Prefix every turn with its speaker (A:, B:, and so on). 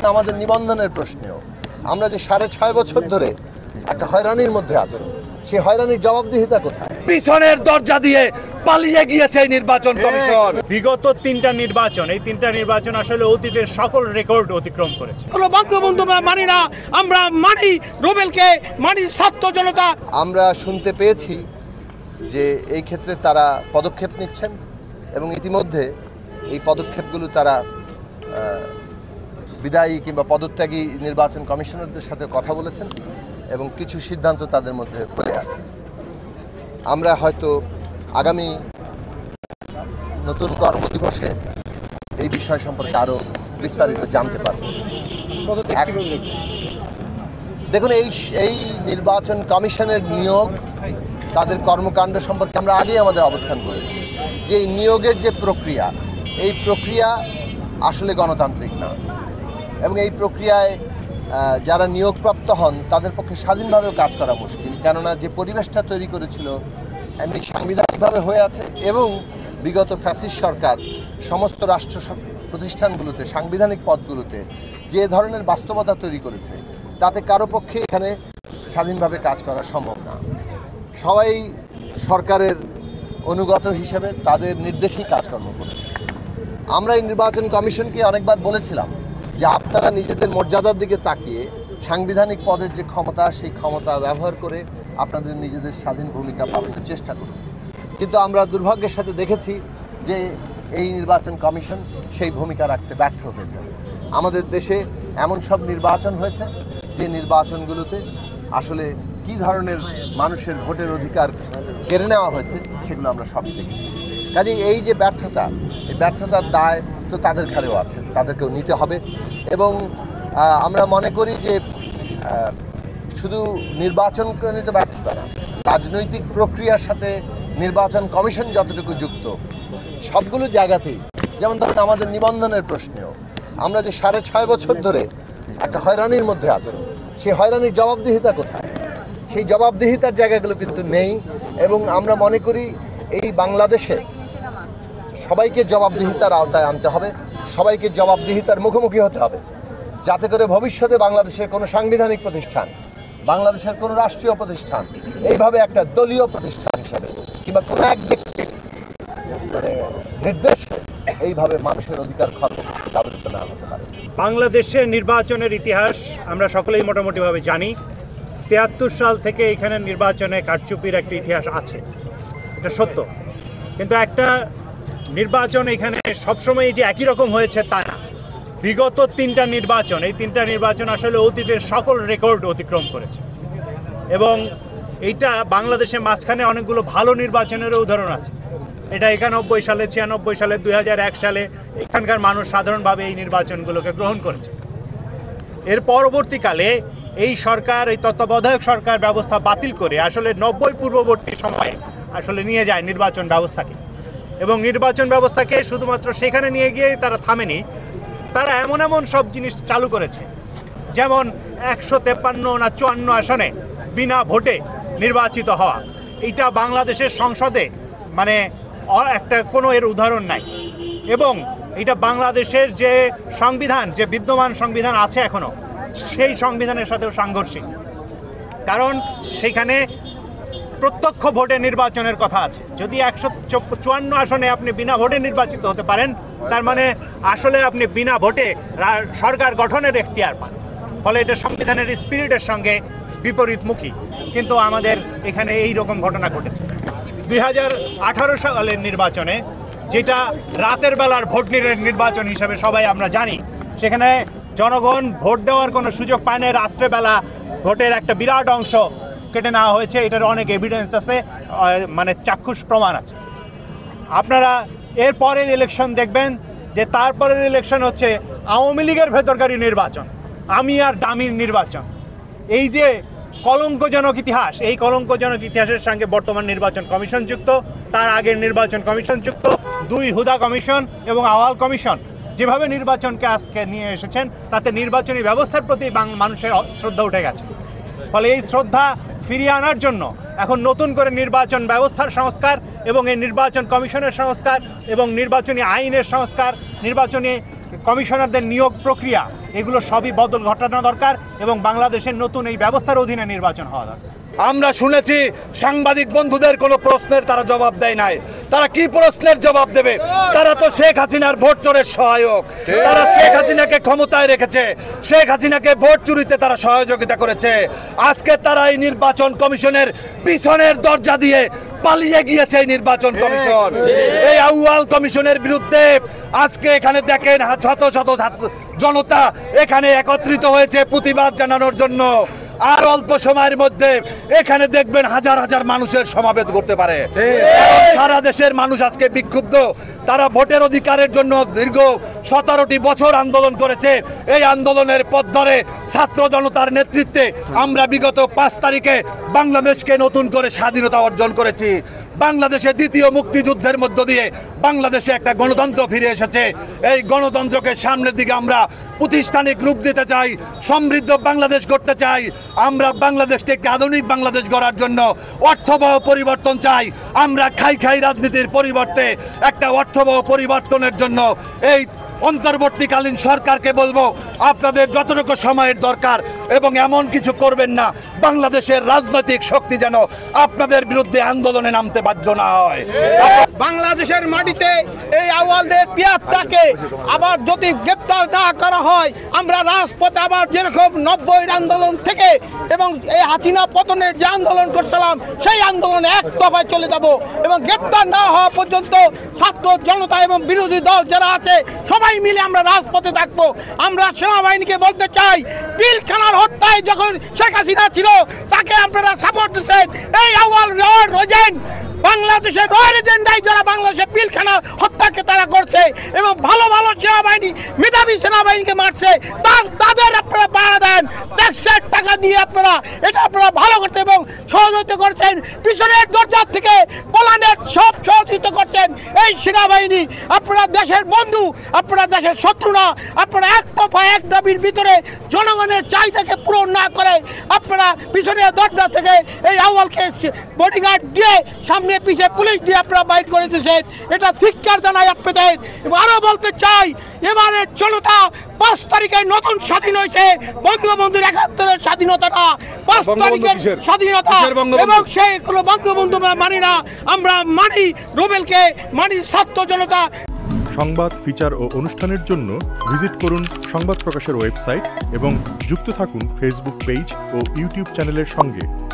A: আমাদের নিবন্ধনের প্রশ্নেও আমরা যে ৬.৫ বছর ধরে একটা হয়রানির মধ্যে আছি, সেই হয়রানির জবাবদিহিতা কোথায়?
B: পিছনের দরজা দিয়ে পালিয়ে গিয়েছে নির্বাচন কমিশন। বিগত ৩টা নির্বাচন, এই ৩টা নির্বাচন আসলে অতীতের সকল রেকর্ড অতিক্রম করেছে।
C: কোনো বঙ্গবন্ধু মানি না, আমরা মানি রুবেলকে, মানি ছাত্র জনতা।
A: আমরা শুনতে পেয়েছি যে এই ক্ষেত্রে তারা পদক্ষেপ নিচ্ছেন এবং ইতিমধ্যে এই পদক্ষেপগুলো তারা বিদায়ী কিংবা পদত্যাগী নির্বাচন কমিশনারদের সাথে কথা বলেছেন এবং কিছু সিদ্ধান্ত তাদের মধ্যে পড়ে আছে। আমরা হয়তো আগামী নতুন কর্মদিবসে এই বিষয় সম্পর্কে আরও বিস্তারিত জানতে পারব। দেখুন, এই নির্বাচন কমিশনের নিয়োগ, তাদের কর্মকাণ্ড সম্পর্কে আমরা আগেই আমাদের অবস্থান করেছি যে এই নিয়োগের যে প্রক্রিয়া, এই প্রক্রিয়া আসলে গণতান্ত্রিক না এবং এই প্রক্রিয়ায় যারা নিয়োগপ্রাপ্ত হন তাদের পক্ষে স্বাধীনভাবেও কাজ করা মুশকিল, কেননা যে পরিবেশটা তৈরি করেছিল এমনি সাংবিধানিকভাবে হয়ে আছে এবং বিগত ফ্যাসিস্ট সরকার সমস্ত রাষ্ট্র প্রতিষ্ঠানগুলোতে, সাংবিধানিক পদগুলোতে যে ধরনের বাস্তবতা তৈরি করেছে তাতে কারো পক্ষে এখানে স্বাধীনভাবে কাজ করা সম্ভব না। সবাই সরকারের অনুগত হিসেবে তাদের নির্দেশেই কাজকর্ম করেছে। আমরা এই নির্বাচন কমিশনকে অনেকবার বলেছিলাম যে আপনারা নিজেদের মর্যাদার দিকে তাকিয়ে সাংবিধানিক পদের যে ক্ষমতা, সেই ক্ষমতা ব্যবহার করে আপনাদের নিজেদের স্বাধীন ভূমিকা পালনের চেষ্টা করুন। কিন্তু আমরা দুর্ভাগ্যের সাথে দেখেছি যে এই নির্বাচন কমিশন সেই ভূমিকা রাখতে ব্যর্থ হয়েছে। আমাদের দেশে এমন সব নির্বাচন হয়েছে যে নির্বাচনগুলোতে আসলে কী ধরনের মানুষের ভোটের অধিকার কেড়ে নেওয়া হয়েছে সেগুলো আমরা সবই দেখেছি। কাজেই এই যে ব্যর্থতা, এই ব্যর্থতার দায় তো তাদের ঘাড়েও আছে, তাদেরকেও নিতে হবে। এবং আমরা মনে করি যে শুধু নির্বাচনজনিত ব্যর্থতা না, রাজনৈতিক প্রক্রিয়ার সাথে নির্বাচন কমিশন যতটুকু যুক্ত সবগুলো জায়গাতেই, যেমন ধরুন আমাদের নিবন্ধনের প্রশ্নেও আমরা যে ৬.৫ বছর ধরে একটা হয়রানির মধ্যে আছি, সেই হয়রানির জবাবদিহিতা কোথায়? সেই জবাবদিহিতার জায়গাগুলো কিন্তু নেই এবং আমরা মনে করি এই বাংলাদেশে সবাইকে জবাবদিহিতার আওতায় আনতে হবে, সবাইকে জবাবদিহিতার মুখোমুখি হতে হবে, যাতে করে ভবিষ্যতে বাংলাদেশের কোনো সাংবিধানিক প্রতিষ্ঠান, বাংলাদেশের কোনো রাষ্ট্রীয় প্রতিষ্ঠান এইভাবে একটা দলীয় প্রতিষ্ঠান হিসাবে কিংবা কোনো এক ব্যক্তির নির্দেশ এইভাবে মানুষের অধিকার খর্ব ব্যবহৃত না হতে পারে।
B: বাংলাদেশের নির্বাচনের ইতিহাস আমরা সকলেই মোটামুটিভাবে জানি। ৭৩ সাল থেকে এখানে নির্বাচনে কারচুপির একটা ইতিহাস আছে, এটা সত্য। কিন্তু একটা নির্বাচন এখানে সবসময় যে একই রকম হয়েছে তা না। বিগত ৩টা নির্বাচন, এই ৩টা নির্বাচন আসলে অতীতের সকল রেকর্ড অতিক্রম করেছে এবং এইটা বাংলাদেশে মাঝখানে অনেকগুলো ভালো নির্বাচনেরও উদাহরণ আছে। এটা ৯১ সালে, ৯৬ সালে, ২০০১ সালে এখানকার মানুষ সাধারণভাবে এই নির্বাচনগুলোকে গ্রহণ করেছে। এর পরবর্তীকালে এই সরকার, এই তত্ত্বাবধায়ক সরকার ব্যবস্থা বাতিল করে আসলে ৯০ পূর্ববর্তী সময়ে আসলে নিয়ে যায় নির্বাচন ব্যবস্থাকে এবং নির্বাচন ব্যবস্থাকে শুধুমাত্র সেখানে নিয়ে গিয়ে তারা থামেনি, তারা এমন এমন সব জিনিস চালু করেছে, যেমন ১৫৩ না ৫৪ আসনে বিনা ভোটে নির্বাচিত হওয়া। এইটা বাংলাদেশের সংসদে মানে একটা কোনো এর উদাহরণ নাই এবং এটা বাংলাদেশের যে সংবিধান, যে বিদ্যমান সংবিধান আছে এখনও, সেই সংবিধানের সাথেও সাংঘর্ষিক। কারণ সেখানে প্রত্যক্ষ ভোটে নির্বাচনের কথা আছে। যদি ১৫৪ আসনে আপনি বিনা ভোটে নির্বাচিত হতে পারেন, তার মানে আসলে আপনি বিনা ভোটে সরকার গঠনের এখতিয়ার পান। ফলে এটা সংবিধানের স্পিরিটের সঙ্গে বিপরীতমুখী। কিন্তু আমাদের এখানে এই রকম ঘটনা ঘটেছে। ২০১৮ সালের নির্বাচনে, যেটা রাতের বেলার ভোট নির্বাচন হিসাবে সবাই আমরা জানি, সেখানে জনগণ ভোট দেওয়ার কোনো সুযোগ পায় না। রাত্রেবেলা ভোটের একটা বিরাট অংশ কেটে নেওয়া হয়েছে, এটার অনেক এভিডেন্স আছে, মানে চাক্ষুষ প্রমাণ আছে। আপনারা এর পরের ইলেকশন দেখবেন যে তারপরের ইলেকশন হচ্ছে আওয়ামী লীগের ভেতরকারী নির্বাচন, আমি আর ডামির নির্বাচন। এই যে কলঙ্কজনক ইতিহাস, এই কলঙ্কজনক ইতিহাসের সঙ্গে বর্তমান নির্বাচন কমিশন যুক্ত, তার আগের নির্বাচন কমিশন যুক্ত, ২ হুদা কমিশন এবং আওয়াল কমিশন যেভাবে নির্বাচনকে আজকে নিয়ে এসেছেন, তাতে নির্বাচনী ব্যবস্থার প্রতি মানুষের শ্রদ্ধা উঠে গেছে। ফলে এই শ্রদ্ধা ফিরিয়ে আনার জন্য এখন নতুন করে নির্বাচন ব্যবস্থার সংস্কার এবং এই নির্বাচন কমিশনের সংস্কার এবং নির্বাচনী আইনের সংস্কার, নির্বাচনী কমিশনারদের নিয়োগ প্রক্রিয়া এগুলো সবই বদল ঘটানো দরকার এবং বাংলাদেশের নতুন এই ব্যবস্থার অধীনে নির্বাচন হওয়া দরকার।
D: আমরা শুনেছি সাংবাদিক বন্ধুদের কোনো প্রশ্নের তারা জবাব দেয় নাই। তারা কি প্রশ্নের জবাব দেবে? তারা তো শেখ হাসিনার ভোট চোরের সহায়ক। তারা শেখ হাসিনাকে ক্ষমতায় রেখেছে, শেখ হাসিনাকে ভোট চুরিতে তারা সহযোগিতা করেছে। আজকে তারা এই নির্বাচন কমিশনের পিছনের দরজা দিয়ে পালিয়ে গিয়েছে। এই নির্বাচন কমিশন, এই আউয়াল কমিশনের বিরুদ্ধে আজকে এখানে দেখেন শত শত জনতা এখানে একত্রিত হয়েছে প্রতিবাদ জানানোর জন্য। আর অল্প সময়ের মধ্যে এখানে দেখবেন হাজার হাজার মানুষের সমাবেশ করতে পারে। সারা দেশের মানুষ আজকে বিক্ষুব্ধ। তারা ভোটের অধিকারের জন্য দীর্ঘ 17টি বছর আন্দোলন করেছে। এই আন্দোলনের পথ ধরে ছাত্র জনতার নেতৃত্বে আমরা বিগত 5 তারিখে বাংলাদেশকে নতুন করে স্বাধীনতা অর্জন করেছি। বাংলাদেশে দ্বিতীয় মুক্তিযুদ্ধের মধ্য দিয়ে বাংলাদেশে একটা গণতন্ত্র ফিরে এসেছে। এই গণতন্ত্রকে সামনের দিকে আমরা প্রাতিষ্ঠানিক রূপ দিতে চাই, সমৃদ্ধ বাংলাদেশ করতে চাই। আমরা বাংলাদেশকে আধুনিক বাংলাদেশ গড়ার জন্য অর্থবহ পরিবর্তন চাই। আমরা খাই রাজনীতির পরিবর্তে একটা অর্থবহ পরিবর্তনের জন্য এই অন্তর্বর্তীকালীন সরকারকে বলবো, আপনাদের যতটুকু সময়ের দরকার এবং এমন কিছু করবেন না বাংলাদেশের রাজনৈতিক শক্তি যেন আপনাদের বিরুদ্ধে আন্দোলনে নামতে বাধ্য না হয়।
C: বাংলাদেশের মাটিতে এই আউয়ালদের পিয়ারটাকে আবার যদি গ্রেপ্তার না করা হয়, আমরা রাজপথে আবার যেরকম 90-এর আন্দোলন থেকে এবং এই হাসিনা পতনের যে আন্দোলন করছিলাম সেই আন্দোলনে এক দফায় চলে যাব এবং গ্রেপ্তার না হওয়া পর্যন্ত ছাত্র জনতা এবং বিরোধী দল যারা আছে সবাই মিলে আমরা রাজপথে থাকবো। আমরা সেনাবাহিনীকে বলতে চাই, পিলখানার হত্যায় যখন শেখ হাসিনা ছিল তাকে আপনারা সাপোর্ট দিচ্ছেন। এই আউয়াল রোজেন বাংলাদেশের রয়্যাল এজেন্ডাই যারা বাংলাদেশের পিলখানা হত্যাকে তারা করছে এবং ভালো ভালো সেনাবাহিনী মেধাবী সেনাবাহিনীকে মারছে, তাদের আপনারা পাহারা দেন। ট্যাক্সের টাকা দিয়ে আপনারা এটা আপনারা ভালো করতে এবং সহযোগিতা করছেন। পিছনের দরজার থেকে পলানের সব সহযোগিতা করছেন এই সেনাবাহিনী। আপনারা দেশের বন্ধু, আপনারা দেশের শত্রু না। আপনারা এক দফা এক দাবির ভিতরে জনগণের চাহিদাকে পূরণ না করে আপনারা পিছনের দরজা থেকে এই আউয়ালকে বডিগার্ড দিয়ে সামনে পিছিয়ে পুলিশ দিয়ে আপনারা বাইর করে দিয়েছেন। এটা ধিক্কার জানাই আপনাদের। আরো বলতে চাই, এবারের জনতা 5 তারিখে নতুন স্বাধীন হয়েছে। বঙ্গবন্ধুর 71-এর স্বাধীনতা না, 5 তারিখের স্বাধীনতা। এবং সেগুলো বঙ্গবন্ধু মানি না, আমরা মানি রুবেলকে, মানি ছাত্র জনতা।
E: সংবাদ, ফিচার ও অনুষ্ঠানের জন্য ভিজিট করুন সংবাদ প্রকাশের ওয়েবসাইট এবং যুক্ত থাকুন ফেসবুক পেজ ও ইউটিউব চ্যানেলের সঙ্গে।